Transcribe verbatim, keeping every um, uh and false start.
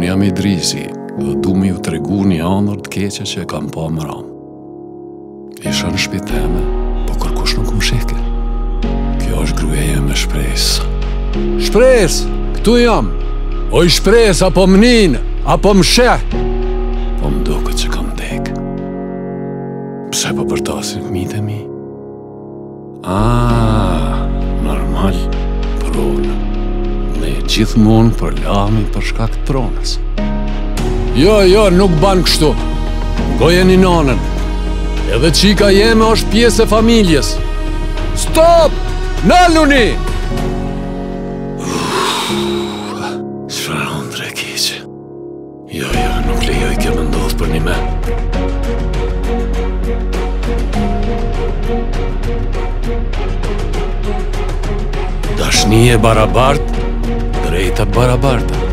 Unë jam Idrisi, dhe du me ju tregu një anër të keqe që e kam pa më ramë. Isha në shtëpi teme, po kërkush nuk më shike. Kjo është gruaja me shpresë. Shpresë, këtu jam. O i shpresë, apo më ninë, apo më sheh. Po më duket që kam dek. Pse po përtasin fëmijët e mi? Ah, normal, pronë. Ne gjithmonë për lami për shkak të pronës. Jo, jo, nuk ban kështu. Gojen i nanën. Edhe qika jeme është pjesë e familjes. Stop! Naluni! Çfarë ëndre e keqe. Jo, jo, nuk lejoj kjo më ndodh për një me. Dashni e barabart, drejta barabarta.